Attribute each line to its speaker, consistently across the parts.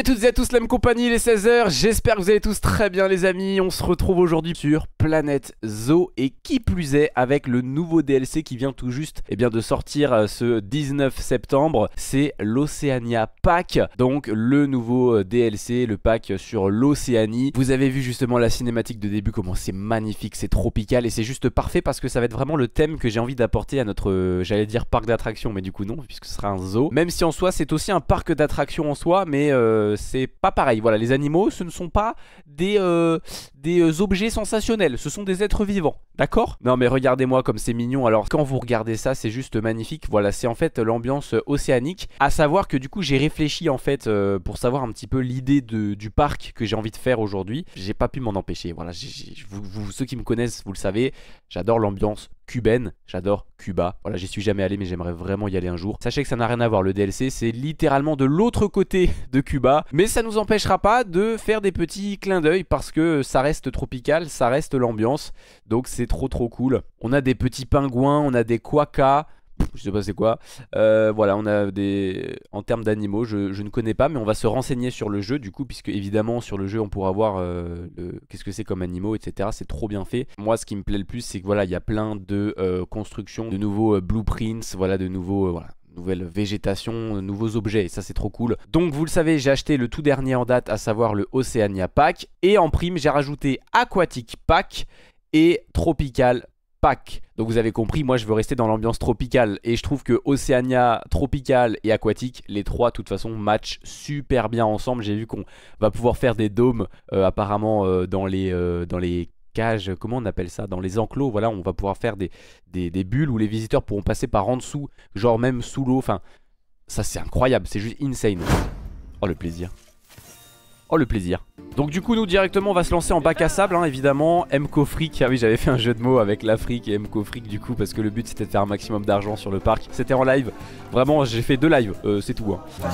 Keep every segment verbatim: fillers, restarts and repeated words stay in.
Speaker 1: à toutes et à tous, la même compagnie, les seize heures. J'espère que vous allez tous très bien les amis. On se retrouve aujourd'hui sur Planète Zoo. Et qui plus est avec le nouveau D L C qui vient tout juste eh bien, de sortir ce dix-neuf septembre. C'est l'Oceania Pack. Donc le nouveau D L C, le pack sur l'Océanie. Vous avez vu justement la cinématique de début, comment c'est magnifique, c'est tropical. Et c'est juste parfait parce que ça va être vraiment le thème que j'ai envie d'apporter à notre, euh, j'allais dire parc d'attractions. Mais du coup non, puisque ce sera un zoo. Même si en soi c'est aussi un parc d'attractions en soi. Mais euh, c'est pas pareil. Voilà, les animaux ce ne sont pas des, euh, des euh, objets sensationnels, ce sont des êtres vivants, d'accord? Non mais regardez-moi comme c'est mignon. Alors quand vous regardez ça c'est juste magnifique. Voilà, c'est en fait l'ambiance océanique. À savoir que du coup j'ai réfléchi en fait euh, pour savoir un petit peu l'idée du parc que j'ai envie de faire aujourd'hui. J'ai pas pu m'en empêcher. Voilà, j ai, j ai, vous, vous, ceux qui me connaissent vous le savez, j'adore l'ambiance cubaine, j'adore Cuba. Voilà, j'y suis jamais allé mais j'aimerais vraiment y aller un jour. Sachez que ça n'a rien à voir, le D L C c'est littéralement de l'autre côté de Cuba. Mais ça nous empêchera pas de faire des petits clins d'œil parce que ça reste tropical, ça reste l'ambiance. Donc c'est trop trop cool. On a des petits pingouins, on a des quokkas. Je sais pas c'est quoi. euh, Voilà, on a des... En termes d'animaux, je, je ne connais pas, mais on va se renseigner sur le jeu du coup, puisque évidemment sur le jeu on pourra voir euh, le... qu'est-ce que c'est comme animaux, et cetera. C'est trop bien fait. Moi ce qui me plaît le plus c'est que voilà, il y a plein de euh, constructions, de nouveaux euh, blueprints, voilà, de nouveaux... Euh, voilà. Nouvelle végétation, nouveaux objets, et ça c'est trop cool. Donc vous le savez, j'ai acheté le tout dernier en date, à savoir le Oceania Pack. Et en prime j'ai rajouté Aquatic Pack et Tropical Pack. Donc vous avez compris, moi je veux rester dans l'ambiance tropicale. Et je trouve que Oceania, Tropical et Aquatique, les trois de toute façon matchent super bien ensemble. J'ai vu qu'on va pouvoir faire des dômes euh, apparemment euh, dans les... Euh, dans les cage, comment on appelle ça, dans les enclos. Voilà, on va pouvoir faire des, des, des bulles où les visiteurs pourront passer par en dessous, genre même sous l'eau. Enfin, ça c'est incroyable, c'est juste insane. Oh le plaisir. Oh le plaisir. Donc du coup nous directement on va se lancer en bac à sable hein, évidemment. Mcofric, ah oui j'avais fait un jeu de mots avec l'Afrique et Mcofric du coup, parce que le but c'était de faire un maximum d'argent sur le parc. C'était en live, vraiment j'ai fait deux lives, euh, c'est tout hein.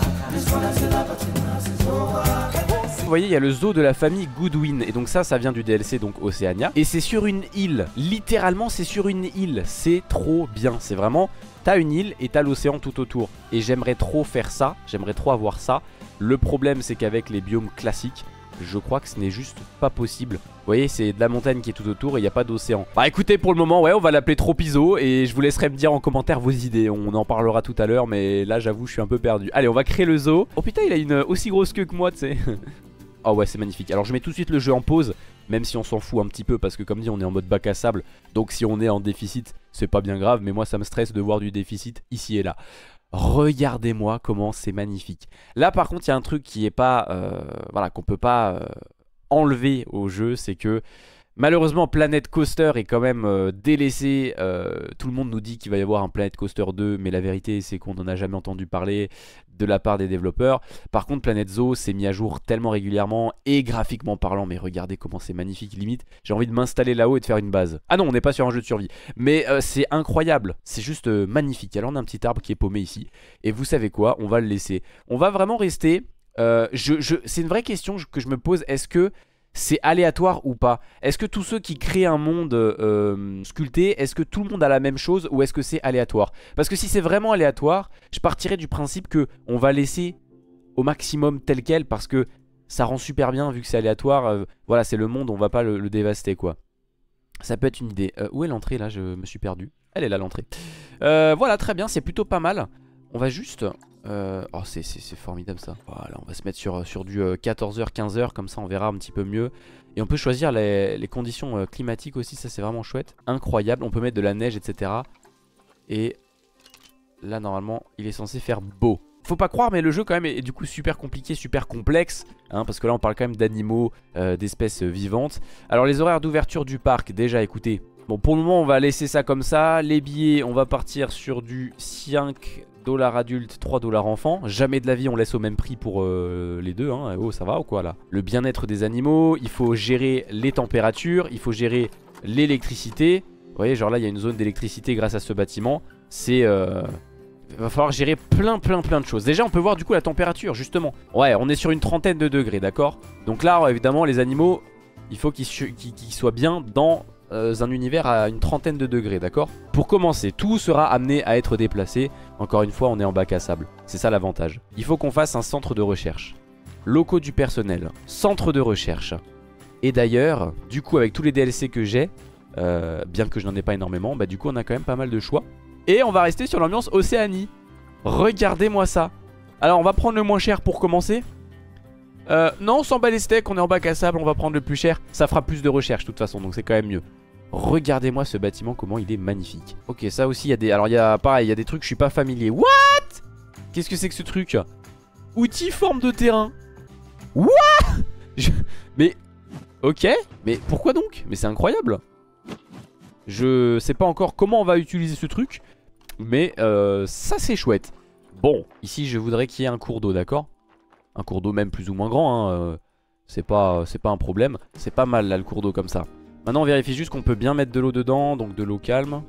Speaker 1: Vous voyez il y a le zoo de la famille Goodwin. Et donc ça ça vient du D L C donc Oceania. Et c'est sur une île, littéralement c'est sur une île. C'est trop bien, c'est vraiment, t'as une île et t'as l'océan tout autour. Et j'aimerais trop faire ça, j'aimerais trop avoir ça. Le problème c'est qu'avec les biomes classiques, je crois que ce n'est juste pas possible. Vous voyez c'est de la montagne qui est tout autour et il n'y a pas d'océan. Bah écoutez, pour le moment ouais on va l'appeler Tropizo. Et je vous laisserai me dire en commentaire vos idées. On en parlera tout à l'heure, mais là j'avoue je suis un peu perdu. Allez on va créer le zoo. Oh putain il a une aussi grosse queue que moi tu sais. Oh ouais c'est magnifique. Alors je mets tout de suite le jeu en pause, même si on s'en fout un petit peu parce que comme dit on est en mode bac à sable. Donc si on est en déficit c'est pas bien grave, mais moi ça me stresse de voir du déficit ici et là. Regardez-moi comment c'est magnifique. Là par contre il y a un truc qui est pas euh, voilà, qu'on peut pas euh, enlever au jeu, c'est que malheureusement Planet Coaster est quand même euh, délaissé. euh, Tout le monde nous dit qu'il va y avoir un Planet Coaster deux, mais la vérité c'est qu'on n'en a jamais entendu parler de la part des développeurs. Par contre Planet Zoo s'est mis à jour tellement régulièrement et graphiquement parlant, mais regardez comment c'est magnifique, limite j'ai envie de m'installer là-haut et de faire une base. Ah non on n'est pas sur un jeu de survie, mais euh, c'est incroyable, c'est juste euh, magnifique. Alors on a un petit arbre qui est paumé ici, et vous savez quoi, on va le laisser. On va vraiment rester, euh, je, je, c'est une vraie question que je me pose, est-ce que c'est aléatoire ou pas? Est-ce que tous ceux qui créent un monde euh, sculpté, est-ce que tout le monde a la même chose ou est-ce que c'est aléatoire? Parce que si c'est vraiment aléatoire, je partirais du principe que on va laisser au maximum tel quel, parce que ça rend super bien vu que c'est aléatoire. euh, Voilà c'est le monde, on va pas le, le dévaster quoi. Ça peut être une idée. euh, Où est l'entrée là? Je me suis perdu. Elle est là l'entrée. euh, Voilà très bien, c'est plutôt pas mal. On va juste... Euh, oh c'est formidable ça. Voilà on va se mettre sur, sur du euh, quatorze heures quinze heures, comme ça on verra un petit peu mieux. Et on peut choisir les, les conditions euh, climatiques aussi, ça c'est vraiment chouette. Incroyable, on peut mettre de la neige etc. Et là normalement il est censé faire beau. Faut pas croire mais le jeu quand même est, est du coup super compliqué, super complexe hein, parce que là on parle quand même d'animaux, euh, d'espèces vivantes. Alors les horaires d'ouverture du parc, déjà écoutez. Bon pour le moment on va laisser ça comme ça. Les billets on va partir sur du cinq dollars adulte, trois dollars enfant. Jamais de la vie on laisse au même prix pour euh, les deux hein. Oh ça va ou quoi là? Le bien-être des animaux, il faut gérer les températures, il faut gérer l'électricité. Vous voyez genre là il y a une zone d'électricité grâce à ce bâtiment. C'est... Euh... Il va falloir gérer plein plein plein de choses. Déjà on peut voir du coup la température justement. Ouais on est sur une trentaine de degrés d'accord. Donc là évidemment les animaux il faut qu'ils qu'ils, qu'ils soient bien dans euh, un univers à une trentaine de degrés d'accord. Pour commencer tout sera amené à être déplacé. Encore une fois on est en bac à sable. C'est ça l'avantage. Il faut qu'on fasse un centre de recherche. locaux du personnel, centre de recherche. Et d'ailleurs, du coup avec tous les D L C que j'ai, euh, bien que je n'en ai pas énormément, bah du coup on a quand même pas mal de choix. Et on va rester sur l'ambiance Océanie. Regardez-moi ça. Alors on va prendre le moins cher pour commencer. Euh, non, on s'en bat les steaks, on est en bac à sable, on va prendre le plus cher. Ça fera plus de recherche de toute façon, donc c'est quand même mieux. Regardez-moi ce bâtiment, comment il est magnifique. Ok, ça aussi, il y a des... Alors, il y a... Pareil, il y a des trucs, je suis pas familier. What? Qu'est-ce que c'est que ce truc? Outils forme de terrain. What? je... Mais... Ok, mais pourquoi donc? Mais c'est incroyable. Je sais pas encore comment on va utiliser ce truc. Mais euh, ça, c'est chouette. Bon, ici, je voudrais qu'il y ait un cours d'eau, d'accord? Un cours d'eau même plus ou moins grand, hein. euh, C'est pas, c'est pas un problème. C'est pas mal, là, le cours d'eau comme ça. Maintenant on vérifie juste qu'on peut bien mettre de l'eau dedans. Donc de l'eau calme.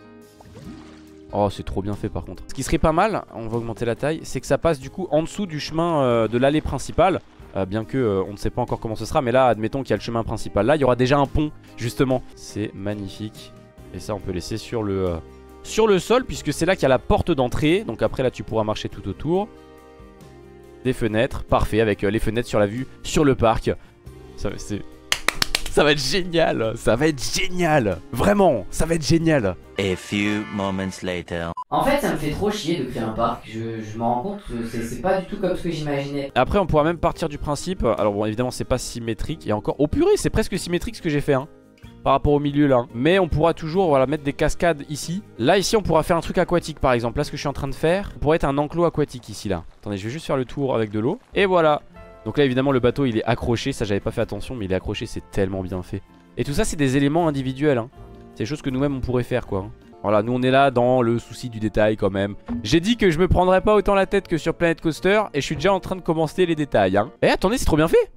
Speaker 1: Oh c'est trop bien fait par contre. Ce qui serait pas mal, on va augmenter la taille, c'est que ça passe du coup en dessous du chemin euh, de l'allée principale. euh, Bien que euh, on ne sait pas encore comment ce sera. Mais là admettons qu'il y a le chemin principal. Là il y aura déjà un pont justement. C'est magnifique. Et ça on peut laisser sur le, euh, sur le sol, puisque c'est là qu'il y a la porte d'entrée. Donc après là tu pourras marcher tout autour. Des fenêtres, parfait, avec euh, les fenêtres sur la vue sur le parc. Ça c'est... Ça va être génial, ça va être génial. Vraiment, ça va être génial.
Speaker 2: A few moments later.
Speaker 3: En fait, ça me fait trop chier de créer un parc. Je, je me rends compte que c'est pas du tout comme ce que j'imaginais.
Speaker 1: Après, on pourra même partir du principe. Alors, bon, évidemment, c'est pas symétrique. Et encore, oh purée, c'est presque symétrique ce que j'ai fait, hein, par rapport au milieu là. Mais on pourra toujours, voilà, mettre des cascades ici. Là, ici, on pourra faire un truc aquatique, par exemple. Là, ce que je suis en train de faire, pourrait être un enclos aquatique ici, là. Attendez, je vais juste faire le tour avec de l'eau. Et voilà. Donc là évidemment le bateau il est accroché, ça j'avais pas fait attention mais il est accroché, c'est tellement bien fait. Et tout ça c'est des éléments individuels, hein. C'est des choses que nous-mêmes on pourrait faire quoi, hein. Voilà, nous on est là dans le souci du détail quand même. J'ai dit que je me prendrais pas autant la tête que sur Planet Coaster. Et je suis déjà en train de commencer les détails, hein. Eh attendez, c'est trop bien fait.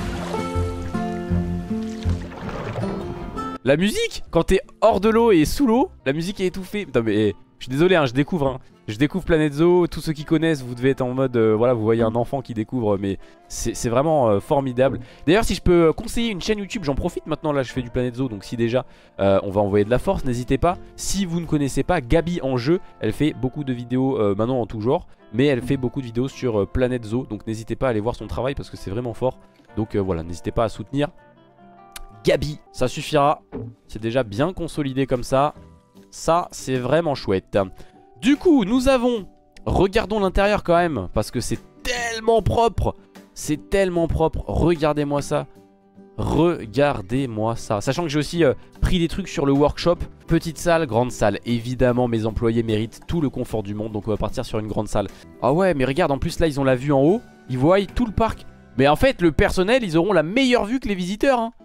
Speaker 1: La musique, quand t'es hors de l'eau et sous l'eau, la musique est étouffée. Putain mais eh, je suis désolé, hein, je découvre, hein. Je découvre Planet Zoo, tous ceux qui connaissent, vous devez être en mode, euh, voilà, vous voyez un enfant qui découvre, mais c'est vraiment euh, formidable. D'ailleurs, si je peux conseiller une chaîne YouTube, j'en profite maintenant, là je fais du Planet Zoo, donc si déjà euh, on va envoyer de la force, n'hésitez pas. Si vous ne connaissez pas Gabi en jeu, elle fait beaucoup de vidéos, euh, maintenant en tout genre, mais elle fait beaucoup de vidéos sur euh, Planet Zoo, donc n'hésitez pas à aller voir son travail parce que c'est vraiment fort. Donc euh, voilà, n'hésitez pas à soutenir Gabi, ça suffira, c'est déjà bien consolidé comme ça. Ça, c'est vraiment chouette. Du coup, nous avons... Regardons l'intérieur quand même, parce que c'est tellement propre. C'est tellement propre. Regardez-moi ça. Regardez-moi ça. Sachant que j'ai aussi euh, pris des trucs sur le workshop. Petite salle, grande salle. Évidemment, mes employés méritent tout le confort du monde. Donc on va partir sur une grande salle. Ah ouais, mais regarde, en plus là, ils ont la vue en haut. Ils voient tout le parc. Mais en fait, le personnel, ils auront la meilleure vue que les visiteurs, hein.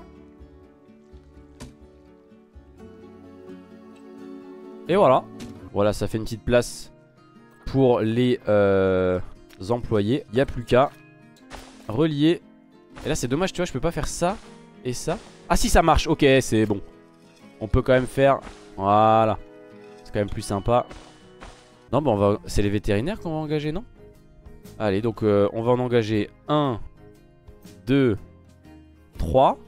Speaker 1: Et voilà. Voilà, ça fait une petite place pour les euh, employés. Il n'y a plus qu'à relier. Et là, c'est dommage, tu vois, je peux pas faire ça et ça. Ah si, ça marche. Ok, c'est bon. On peut quand même faire... Voilà. C'est quand même plus sympa. Non, bah on va... C'est les vétérinaires qu'on va engager, non? Allez, donc euh, on va en engager un, deux, trois.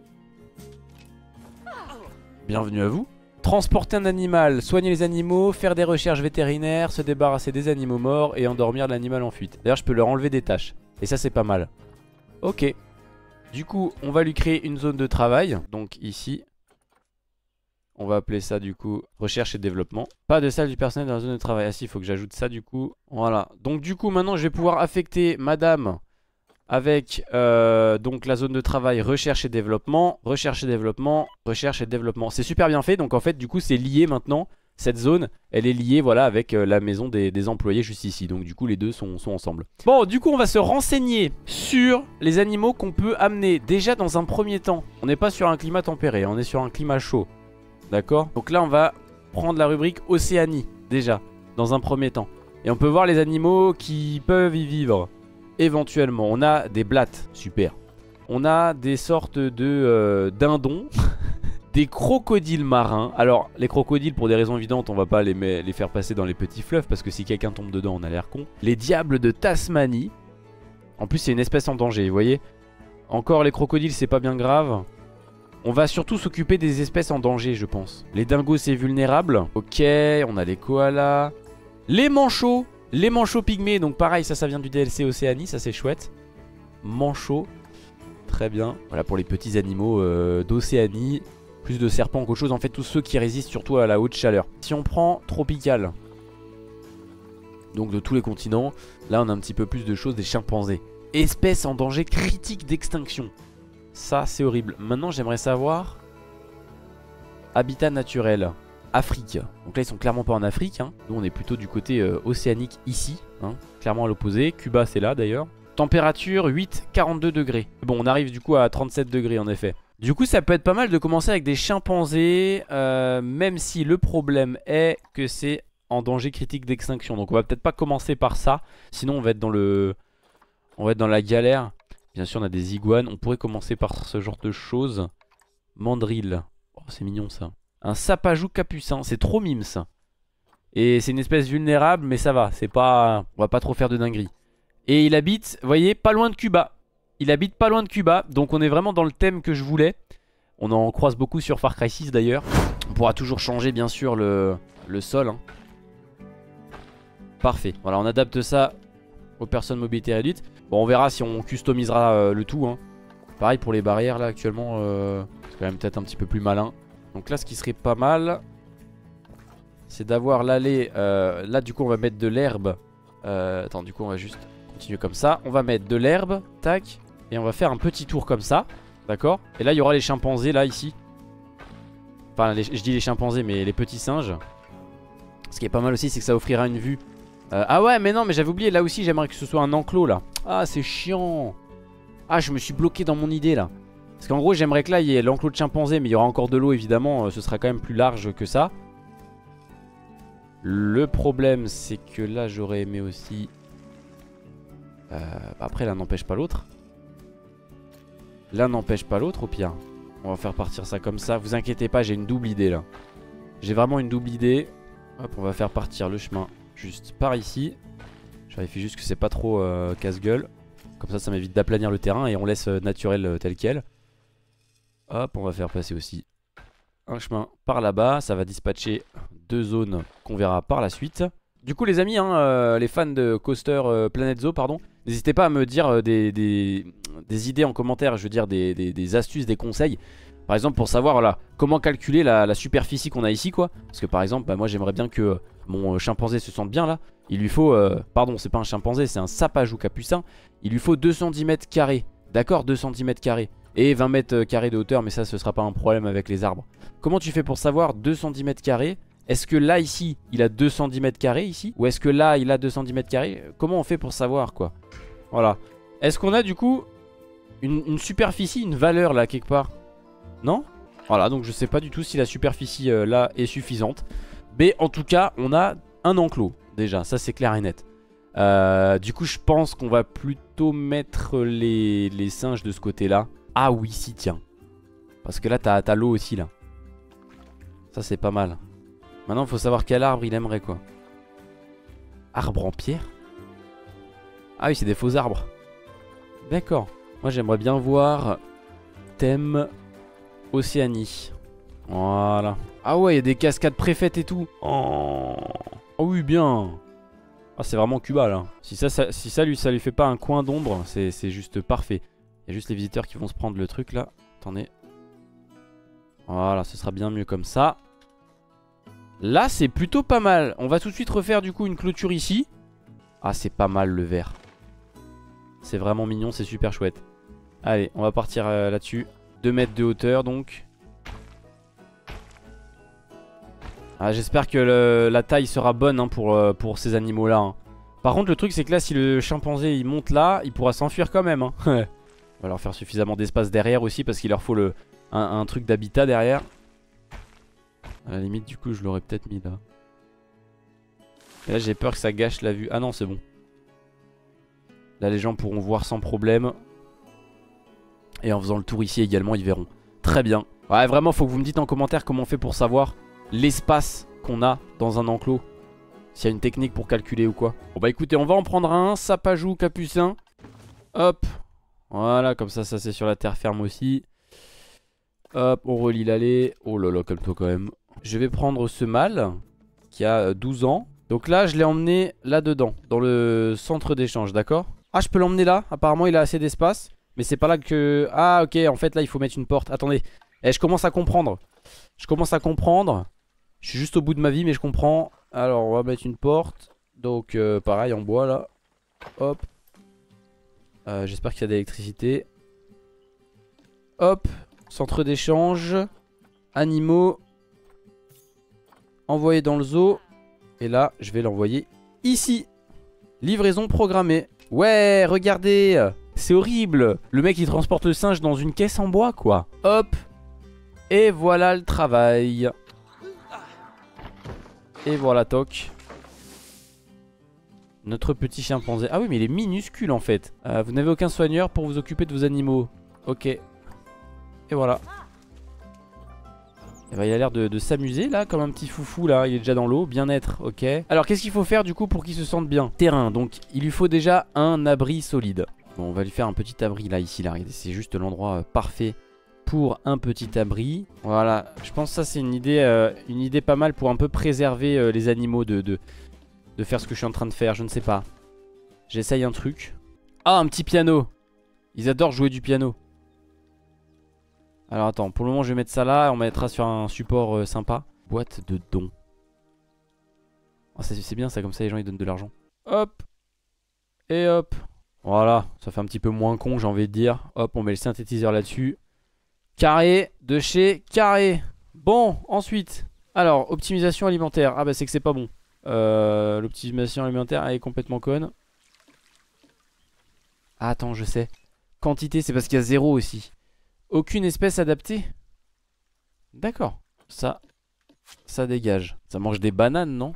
Speaker 1: Bienvenue à vous. Transporter un animal, soigner les animaux, faire des recherches vétérinaires, se débarrasser des animaux morts et endormir l'animal en fuite. D'ailleurs, je peux leur enlever des tâches. Et ça, c'est pas mal. Ok. Du coup, on va lui créer une zone de travail. Donc ici, on va appeler ça du coup recherche et développement. Pas de salle du personnel dans la zone de travail. Ah si, il faut que j'ajoute ça du coup. Voilà. Donc du coup, maintenant, je vais pouvoir affecter madame avec euh, donc la zone de travail recherche et développement, recherche et développement, recherche et développement. C'est super bien fait, donc en fait du coup c'est lié maintenant, cette zone, elle est liée voilà avec euh, la maison des, des employés juste ici. Donc du coup les deux sont, sont ensemble. Bon, du coup on va se renseigner sur les animaux qu'on peut amener. Déjà dans un premier temps, on n'est pas sur un climat tempéré, on est sur un climat chaud. D'accord? Donc là on va prendre la rubrique Océanie, déjà, dans un premier temps. Et on peut voir les animaux qui peuvent y vivre. Éventuellement, on a des blattes, super. On a des sortes de euh, dindons, des crocodiles marins. Alors, les crocodiles, pour des raisons évidentes, on va pas les, les faire passer dans les petits fleuves parce que si quelqu'un tombe dedans, on a l'air con. Les diables de Tasmanie. En plus, c'est une espèce en danger, vous voyez. Encore les crocodiles, c'est pas bien grave. On va surtout s'occuper des espèces en danger, je pense. Les dingos, c'est vulnérable. Ok, on a les koalas. Les manchots. Les manchots pygmées, donc pareil, ça, ça vient du D L C Océanie, ça c'est chouette. manchot. Très bien. Voilà pour les petits animaux euh, d'Océanie. Plus de serpents qu'autre chose. En fait, tous ceux qui résistent surtout à la haute chaleur. Si on prend tropical, donc de tous les continents, là on a un petit peu plus de choses, des chimpanzés. Espèce en danger critique d'extinction. Ça, c'est horrible. Maintenant, j'aimerais savoir... Habitat naturel. Afrique. Donc là, ils sont clairement pas en Afrique. Hein. Nous, on est plutôt du côté euh, océanique ici. Hein. Clairement à l'opposé. Cuba, c'est là d'ailleurs. Température huit, quarante-deux degrés. Bon, on arrive du coup à trente-sept degrés en effet. Du coup, ça peut être pas mal de commencer avec des chimpanzés. Euh, même si le problème est que c'est en danger critique d'extinction. Donc on va peut-être pas commencer par ça. Sinon, on va être dans le... On va être dans la galère. Bien sûr, on a des iguanes. On pourrait commencer par ce genre de choses. Mandrill. Oh, c'est mignon ça. Un sapajou capucin. C'est trop mime ça. Et c'est une espèce vulnérable, mais ça va. C'est pas... On va pas trop faire de dinguerie. Et il habite, vous voyez, pas loin de Cuba. Il habite pas loin de Cuba. Donc on est vraiment dans le thème que je voulais. On en croise beaucoup sur Far Cry six d'ailleurs. On pourra toujours changer bien sûr le, le sol. Hein. Parfait. Voilà, on adapte ça aux personnes mobilité réduite. Bon, on verra si on customisera euh, le tout. Hein. Pareil pour les barrières là actuellement. Euh, c'est quand même peut-être un petit peu plus malin. Donc là, ce qui serait pas mal, c'est d'avoir l'allée. Euh, là, du coup, on va mettre de l'herbe. Euh, attends, du coup, on va juste continuer comme ça. On va mettre de l'herbe. Tac. Et on va faire un petit tour comme ça. D'accord. Et là, il y aura les chimpanzés là, ici. Enfin, les, je dis les chimpanzés, mais les petits singes. Ce qui est pas mal aussi, c'est que ça offrira une vue. Euh, ah ouais, mais non, mais j'avais oublié. Là aussi, j'aimerais que ce soit un enclos là. Ah, c'est chiant. Ah, je me suis bloqué dans mon idée là. Parce qu'en gros, j'aimerais que là, il y ait l'enclos de chimpanzés. Mais il y aura encore de l'eau, évidemment. euh, Ce sera quand même plus large que ça. Le problème, c'est que là, j'aurais aimé aussi... Euh, bah après, l'un n'empêche pas l'autre. L'un n'empêche pas l'autre, au pire. On va faire partir ça comme ça. Vous inquiétez pas, j'ai une double idée là. J'ai vraiment une double idée. Hop, on va faire partir le chemin juste par ici. Je vérifie juste que c'est pas trop euh, casse-gueule. Comme ça, ça m'évite d'aplanir le terrain et on laisse euh, naturel euh, tel quel. Hop, on va faire passer aussi un chemin par là-bas. Ça va dispatcher deux zones qu'on verra par la suite. Du coup, les amis, hein, euh, les fans de Coaster euh, Planet Zoo, pardon, n'hésitez pas à me dire euh, des, des, des idées en commentaire. Je veux dire des, des, des astuces, des conseils. Par exemple, pour savoir voilà, comment calculer la, la superficie qu'on a ici, quoi. Parce que par exemple, bah, moi j'aimerais bien que mon chimpanzé se sente bien là. Il lui faut, euh, pardon, c'est pas un chimpanzé, c'est un sapajou capucin. Il lui faut deux cent dix mètres carrés. D'accord, deux cent dix mètres carrés. Et vingt mètres carrés de hauteur, mais ça, ce sera pas un problème avec les arbres. Comment tu fais pour savoir deux cent dix mètres carrés? Est-ce que là, ici, il a deux cent dix mètres carrés ici? Ou est-ce que là, il a deux cent dix mètres carrés? Comment on fait pour savoir, quoi? Voilà. Est-ce qu'on a du coup une, une superficie, une valeur là, quelque part? Non? Voilà, donc je sais pas du tout si la superficie euh, là est suffisante. Mais en tout cas, on a un enclos, déjà, ça c'est clair et net. Euh, du coup, je pense qu'on va plutôt mettre les, les singes de ce côté-là. Ah oui, si, tiens. Parce que là, t'as t'as l'eau aussi, là. Ça, c'est pas mal. Maintenant, il faut savoir quel arbre il aimerait, quoi. Arbre en pierre? Ah oui, c'est des faux arbres. D'accord. Moi, j'aimerais bien voir thème Océanie. Voilà. Ah ouais, il y a des cascades préfaites et tout. Oh, oh oui, bien. Ah, c'est vraiment Cuba, là. Si ça, ça, si ça, lui, ça lui fait pas un coin d'ombre, c'est juste parfait. Il y a juste les visiteurs qui vont se prendre le truc, là. Attendez. Voilà, ce sera bien mieux comme ça. Là, c'est plutôt pas mal. On va tout de suite refaire, du coup, une clôture ici. Ah, c'est pas mal, le vert. C'est vraiment mignon, c'est super chouette. Allez, on va partir euh, là-dessus. deux mètres de hauteur, donc. Ah, j'espère que le, la taille sera bonne hein, pour, euh, pour ces animaux-là. Hein. Par contre, le truc, c'est que là, si le chimpanzé il monte là, il pourra s'enfuir quand même. Hein. On va leur faire suffisamment d'espace derrière aussi, parce qu'il leur faut le, un, un truc d'habitat derrière. À la limite, du coup, je l'aurais peut-être mis là. Et là, j'ai peur que ça gâche la vue. Ah non, c'est bon. Là, les gens pourront voir sans problème. Et en faisant le tour ici également, ils verront. Très bien. Ouais, vraiment, faut que vous me dites en commentaire comment on fait pour savoir l'espace qu'on a dans un enclos. S'il y a une technique pour calculer ou quoi. Bon bah écoutez, on va en prendre un. Sapajou capucin. Hop. Voilà, comme ça, ça c'est sur la terre ferme aussi. Hop, on relie l'allée. Oh là là, calme-toi quand même. Je vais prendre ce mâle qui a douze ans. Donc là, je l'ai emmené là-dedans, dans le centre d'échange, d'accord? Ah, je peux l'emmener là. Apparemment, il a assez d'espace. Mais c'est pas là que... Ah, ok, en fait, là, il faut mettre une porte. Attendez. Eh, je commence à comprendre. Je commence à comprendre. Je suis juste au bout de ma vie, mais je comprends. Alors, on va mettre une porte. Donc, euh, pareil, en bois, là. Hop. Euh, J'espère qu'il y a de l'électricité. Hop. Centre d'échange. Animaux. Envoyer dans le zoo. Et là, je vais l'envoyer ici. Livraison programmée. Ouais, regardez. C'est horrible. Le mec, il transporte le singe dans une caisse en bois, quoi. Hop. Et voilà le travail. Et voilà, toc. Notre petit chimpanzé. Ah oui, mais il est minuscule, en fait. Euh, vous n'avez aucun soigneur pour vous occuper de vos animaux. Ok. Et voilà. Et bah, il a l'air de, de s'amuser là, comme un petit foufou là. Il est déjà dans l'eau, bien-être, ok. Alors qu'est-ce qu'il faut faire du coup pour qu'il se sente bien? Terrain, donc il lui faut déjà un abri solide. Bon, on va lui faire un petit abri là, ici là. Regardez, c'est juste l'endroit euh, parfait pour un petit abri. Voilà, je pense que ça c'est une idée euh, une idée pas mal pour un peu préserver euh, les animaux de, de, de faire ce que je suis en train de faire, je ne sais pas. J'essaye un truc. Ah, un petit piano. Ils adorent jouer du piano. Alors attends, pour le moment je vais mettre ça là. On mettra sur un support euh, sympa. Boîte de dons. Oh, c'est bien ça, comme ça les gens ils donnent de l'argent. Hop. Et hop. Voilà, ça fait un petit peu moins con, j'ai envie de dire. Hop, on met le synthétiseur là-dessus. Carré de chez Carré. Bon, ensuite. Alors, optimisation alimentaire. Ah bah c'est que c'est pas bon. Euh, L'optimisation alimentaire elle est complètement conne. Ah, attends, je sais. Quantité, c'est parce qu'il y a zéro aussi. Aucune espèce adaptée. D'accord. Ça, ça dégage. Ça mange des bananes, non?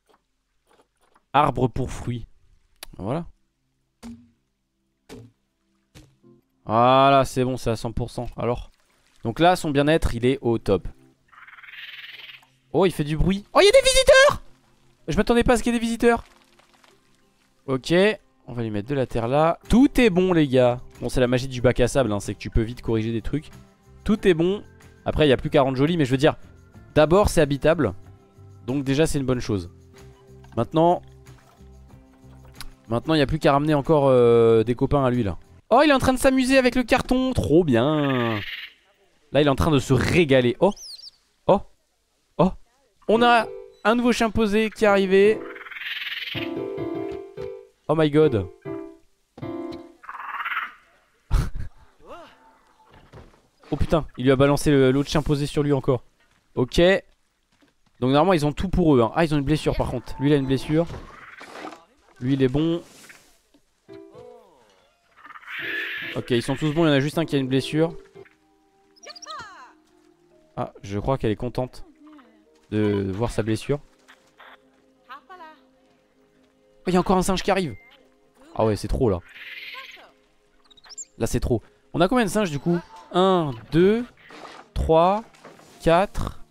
Speaker 1: Arbre pour fruits. Voilà. Voilà, c'est bon, c'est à cent pour cent. Alors. Donc là, son bien-être, il est au top. Oh, il fait du bruit. Oh, il y a des visiteurs! Je m'attendais pas à ce qu'il y ait des visiteurs. Ok. On va lui mettre de la terre là. Tout est bon, les gars. Bon, c'est la magie du bac à sable, hein, c'est que tu peux vite corriger des trucs. Tout est bon. Après, il n'y a plus qu'à rendre joli, mais je veux dire, d'abord, c'est habitable. Donc déjà, c'est une bonne chose. Maintenant, maintenant, il n'y a plus qu'à ramener encore euh, des copains à lui, là. Oh, il est en train de s'amuser avec le carton. Trop bien. Là, il est en train de se régaler. Oh. Oh. Oh. On a un nouveau chimpanzé qui est arrivé. Oh my god. Oh putain, il lui a balancé l'autre chimpanzé sur lui encore. Ok. Donc normalement ils ont tout pour eux, hein. Ah, ils ont une blessure par contre. Lui il a une blessure. Lui il est bon. Ok, ils sont tous bons, il y en a juste un qui a une blessure. Ah, je crois qu'elle est contente de voir sa blessure. Oh, il y a encore un singe qui arrive. Ah ouais, c'est trop là. Là c'est trop. On a combien de singes du coup? un, deux, trois, quatre,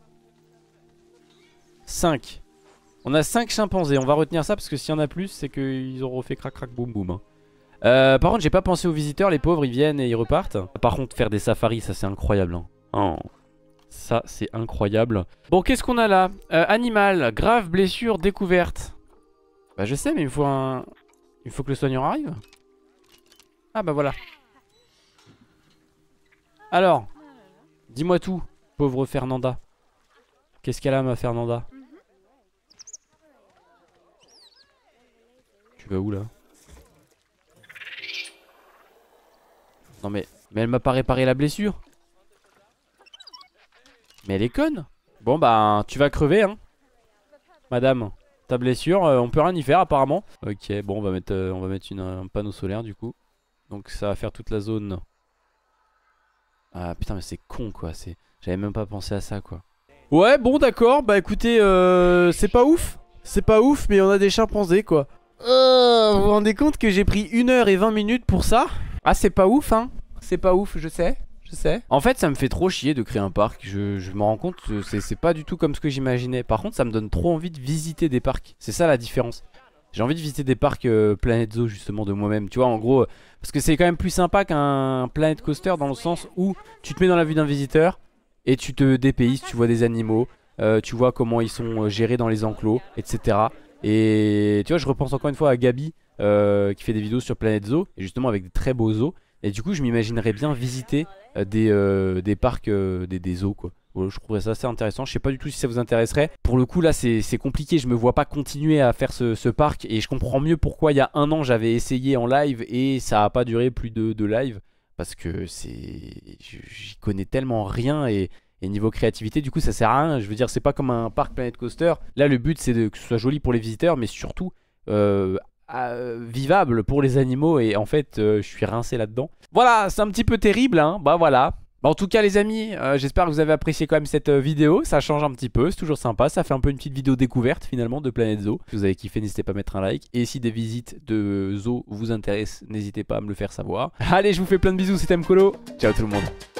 Speaker 1: cinq. On a cinq chimpanzés. On va retenir ça parce que s'il y en a plus, c'est qu'ils auront fait crac crac boum boum, hein. euh, Par contre j'ai pas pensé aux visiteurs. Les pauvres ils viennent et ils repartent. Par contre faire des safaris, ça c'est incroyable, hein. Oh. Ça c'est incroyable. Bon, qu'est-ce qu'on a là? euh, Animal, grave blessure découverte. Bah je sais, mais il faut un... Il faut que le soigneur arrive. Ah bah voilà. Alors, dis-moi tout, pauvre Fernanda. Qu'est-ce qu'elle a, ma Fernanda? Tu vas où là? Non mais, mais elle m'a pas réparé la blessure. Mais elle est conne. Bon bah, tu vas crever, hein, madame. Ta blessure, euh, on peut rien y faire apparemment. Ok, bon, on va mettre, euh, on va mettre une, un panneau solaire du coup. Donc ça va faire toute la zone. Ah putain, mais c'est con quoi. J'avais même pas pensé à ça quoi. Ouais, bon, d'accord. Bah écoutez, euh, c'est pas ouf. C'est pas ouf, mais on a des chimpanzés quoi. Euh, vous vous rendez compte que j'ai pris une heure et vingt minutes pour ça? Ah, c'est pas ouf, hein. C'est pas ouf, je sais. Je sais. En fait, ça me fait trop chier de créer un parc. Je, je me rends compte que c'est pas du tout comme ce que j'imaginais. Par contre, ça me donne trop envie de visiter des parcs. C'est ça la différence. J'ai envie de visiter des parcs euh, Planet Zoo justement de moi-même. Tu vois, en gros, parce que c'est quand même plus sympa qu'un Planet Coaster dans le sens où tu te mets dans la vue d'un visiteur et tu te dépayses, tu vois des animaux, euh, tu vois comment ils sont gérés dans les enclos, et cetera. Et tu vois, je repense encore une fois à Gabi. euh, qui fait des vidéos sur Planet Zoo, et justement avec des très beaux zoos. Et du coup je m'imaginerais bien visiter euh, des, euh, des parcs, euh, des, des zoos quoi. Voilà, je trouverais ça assez intéressant, je sais pas du tout si ça vous intéresserait. Pour le coup là c'est compliqué, je me vois pas continuer à faire ce, ce parc. Et je comprends mieux pourquoi il y a un an j'avais essayé en live et ça a pas duré plus de, de live. Parce que c'est, j'y connais tellement rien et... Et niveau créativité, du coup, ça sert à rien. Je veux dire, c'est pas comme un parc Planet Coaster. Là, le but, c'est que ce soit joli pour les visiteurs, mais surtout euh, euh, vivable pour les animaux. Et en fait, euh, je suis rincé là-dedans. Voilà, c'est un petit peu terrible, hein. Bah voilà. Bah, en tout cas, les amis, euh, j'espère que vous avez apprécié quand même cette euh, vidéo. Ça change un petit peu, c'est toujours sympa. Ça fait un peu une petite vidéo découverte finalement de Planet Zoo. Si vous avez kiffé, n'hésitez pas à mettre un like. Et si des visites de zoo vous intéressent, n'hésitez pas à me le faire savoir. Allez, je vous fais plein de bisous, c'était Mkolo. Ciao tout le monde.